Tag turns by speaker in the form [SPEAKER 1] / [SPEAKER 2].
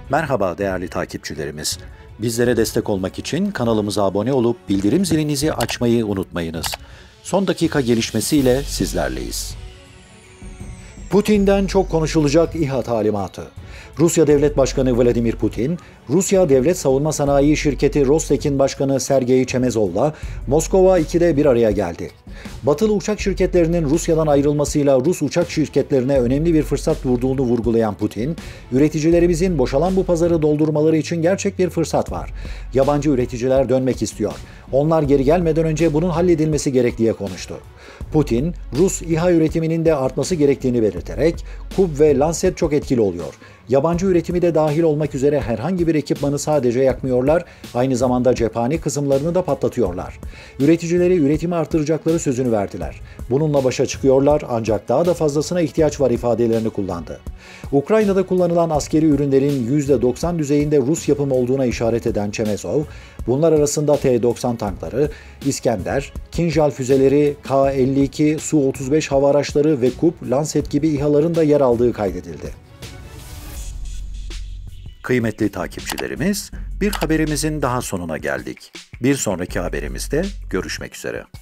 [SPEAKER 1] Merhaba değerli takipçilerimiz. Bizlere destek olmak için kanalımıza abone olup bildirim zilinizi açmayı unutmayınız. Son dakika gelişmesiyle sizlerleyiz. Putin'den çok konuşulacak İHA talimatı. Rusya Devlet Başkanı Vladimir Putin, Rusya Devlet Savunma Sanayi Şirketi Rostek'in başkanı Sergey Çemezov'la Moskova 2'de bir araya geldi. Batılı uçak şirketlerinin Rusya'dan ayrılmasıyla Rus uçak şirketlerine önemli bir fırsat vurduğunu vurgulayan Putin, üreticilerimizin boşalan bu pazarı doldurmaları için gerçek bir fırsat var. Yabancı üreticiler dönmek istiyor. Onlar geri gelmeden önce bunun halledilmesi gerek diye konuştu. Putin, Rus İHA üretiminin de artması gerektiğini belirterek, Kub ve Lancet çok etkili oluyor. Yabancı üretimi de dahil olmak üzere herhangi bir ekipmanı sadece yakmıyorlar, aynı zamanda cephane kısımlarını da patlatıyorlar. Üreticileri üretimi artıracakları sözünü verdiler. Bununla başa çıkıyorlar ancak daha da fazlasına ihtiyaç var ifadelerini kullandı. Ukrayna'da kullanılan askeri ürünlerin %90 düzeyinde Rus yapımı olduğuna işaret eden Çemezov, bunlar arasında T-90 tankları, İskender, Kinjal füzeleri, K-52, Su-35 hava araçları ve Kub, Lancet gibi İHA'ların da yer aldığı kaydedildi. Kıymetli takipçilerimiz, bir haberimizin daha sonuna geldik. Bir sonraki haberimizde görüşmek üzere.